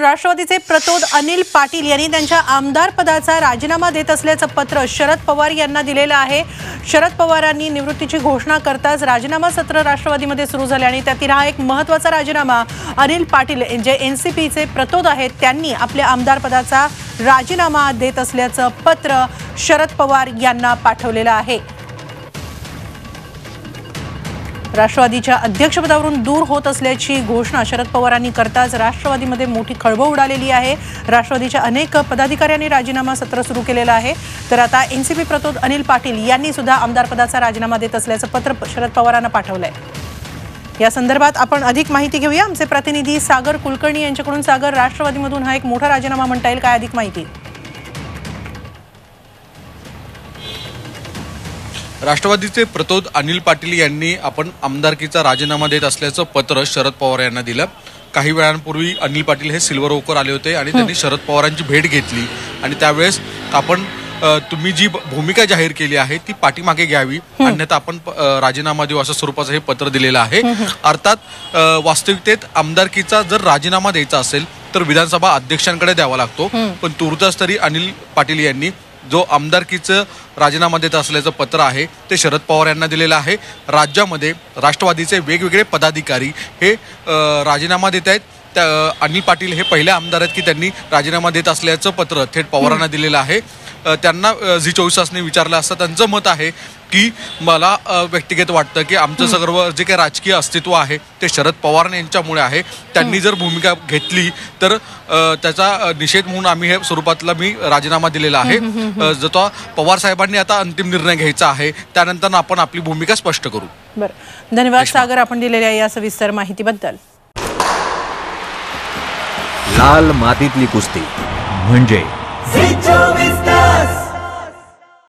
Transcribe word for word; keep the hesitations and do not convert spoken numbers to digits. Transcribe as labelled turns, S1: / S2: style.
S1: राष्ट्रवादीचे प्रतोद अनिल पाटील यांनी त्यांच्या आमदार पदाचा राजीनामा देत असल्याचं पत्र शरद पवार यांना दिलेलं आहे। शरद पवारांनी निवृत्तीची घोषणा करताच राजीनामा सत्र राष्ट्रवादीमध्ये सुरू झाले आणि त्यातील हा एक महत्त्वाचा राजीनामा अनिल पाटील जे एनसीपीचे प्रतोद आहेत त्यांनी आपल्या आमदार पदाचा राजीनामा देत असल्याचं पत्र शरद पवार यांना पाठवलेलं आहे। राष्ट्रवादीच्या अध्यक्षपदावरून दूर होत असल्याची घोषणा शरद पवारांनी करताच राष्ट्रवादीमध्ये मोठी खळबळ उडालेली आहे। राष्ट्रवादीच्या अनेक पदाधिकाऱ्यांनी राजीनामा सत्र सुरू केलेलं आहे। तर आता एनसीपी प्रतोद अनिल पाटील यांनी सुद्धा आमदार पदाचा राजीनामा देत असल्याचं पत्र शरद पवारांना पाठवलंय। या संदर्भात आपण अधिक माहिती घेऊया आमचे प्रतिनिधी सागर कुलकर्णी यांच्याकडून। सागर, राष्ट्रवादीमधून हा एक मोठा राजीनामा म्हणता येईल, काय अधिक माहिती?
S2: राष्ट्रवादीचे प्रतोद अनिल पाटील यांनी आपण आमदारकीचा राजीनामा देत असल्याचं पत्र शरद पवार यांना दिलं। काही वेळांपूर्वी अनिल पाटील हे सिल्वर ओकवर आले होते आणि त्यांनी शरद पवारांची भेट घेतली आणि त्यावेळेस आपण तुम्ही जी भूमिका जाहीर केली आहे ती पाठीमागे घ्यावी, अन्यथा आपण राजीनामा देऊ असं स्वरूपाचं हे पत्र दिलेलं आहे। अर्थात वास्तविकतेत आमदारकीचा जर राजीनामा द्यायचा असेल तर विधानसभा अध्यक्षांकडे द्यावा लागतो, पण तुर्तास तरी अनिल पाटील यांनी जो आमदारकीचं राजीनामा देत असल्याचं पत्र आहे ते शरद पवार यांना दिलेलं आहे। राज्यामध्ये राष्ट्रवादीचे वेगवेगळे पदाधिकारी हे राजीनामा देत आहेत। त्या अनिल पाटील हे पहिले आमदार आहेत की त्यांनी राजीनामा देत असल्याचं पत्र थेट पवारांना दिलेलं आहे। त्यांना झी चोवीस तासने विचारलं असता त्यांचं मत आहे की मला व्यक्तिगत वाटतं की आमचं सर्व जे काही राजकीय अस्तित्व आहे ते शरद पवार यांच्यामुळे आहे। त्यांनी जर भूमिका घेतली तर त्याचा निषेध म्हणून आम्ही हे स्वरूपातला मी राजीनामा दिलेला आहे। जो पवार साहेबांनी आता अंतिम निर्णय घ्यायचा आहे त्यानंतर आपण आपली भूमिका स्पष्ट करू।
S1: बरं, धन्यवाद सागर आपण दिलेल्या या सविस्तर माहितीबद्दल।
S3: लाल मातीतली कुस्ती म्हणजे